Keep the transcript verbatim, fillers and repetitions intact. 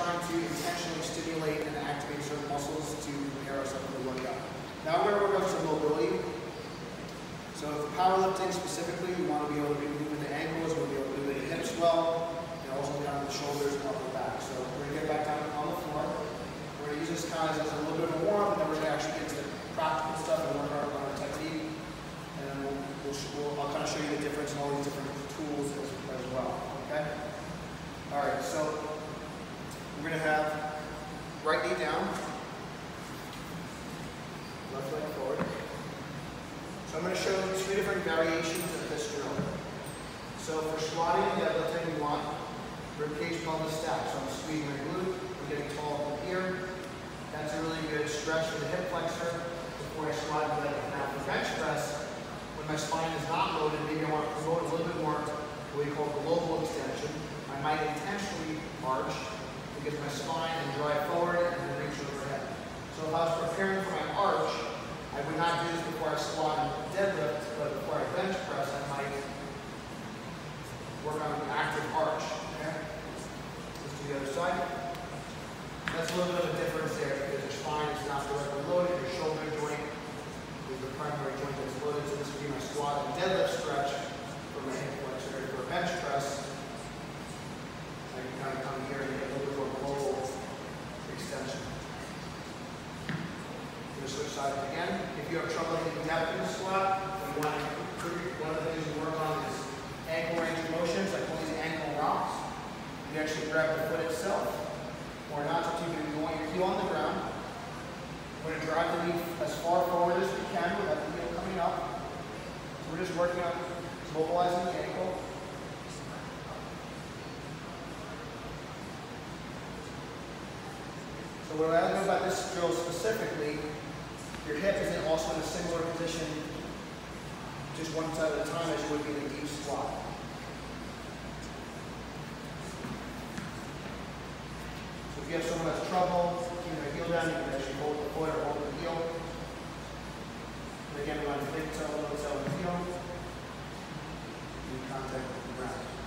trying to intentionally stimulate and activate certain muscles to prepare ourselves for the workout. Now we're going to work on some mobility. So for powerlifting specifically, you want to be able to be moving the ankles, you want to be able to move the hips well, and also down the shoulders and upper back. So we're going to get back down on the floor. We're going to use this kind of as a little bit of a warm-up, and then we're going to actually get to the practical stuff and work our, on our technique. And then we'll, we'll, we'll, I'll kind of show you the difference in all these different tools as, as well. Okay? All right, so we're going to have right knee down, left leg forward. So I'm going to show you two different variations of this drill. So for squatting and deadlifting, we want ribcage pelvis stack. So I'm squeezing my glute, I'm getting tall from here. That's a really good stretch for the hip flexor before I squat and deadlift. Now for bench press, when my spine is not loaded, maybe I want to promote a little bit more what we call global extension. I might intentionally arch to get my spine and drive forward and then reach overhead. So if I was preparing for my arch, I would not do this before I squat and deadlift, but before I bench press, I might work on an active arch. Okay? Let's do the other side. That's a little bit of a difference there because your spine is not directly loaded. Your shoulder joint is the primary joint that's loaded. So this would be my squat and deadlift stretch for my hip flexor. For a bench press, I can kind of come here and get a little bit more global extension. Switch sides again. If you have trouble getting depth in the squat, you want to improve, one of the things we work on is ankle range of motions. I call these ankle rocks. You actually grab the foot itself, or not, so you can want your heel on the ground. We're going to drive the knee as far forward as we can without the heel coming up. So we're just working on mobilizing the ankle. So what I like about this drill specifically, your hip is in also in a similar position, just one side at a time as you would be in a deep squat. So if you have someone that's trouble, keeping their heel down, you can actually hold the foot or hold the heel. And again, we want to big toe, little toe, and heel. You contact with the ground.